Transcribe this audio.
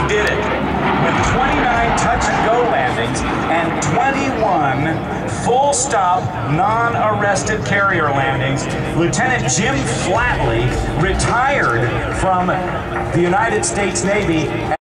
did it. With 29 touch-and-go landings and 21 full-stop, non-arrested carrier landings, Lieutenant Jim Flatley retired from the United States Navy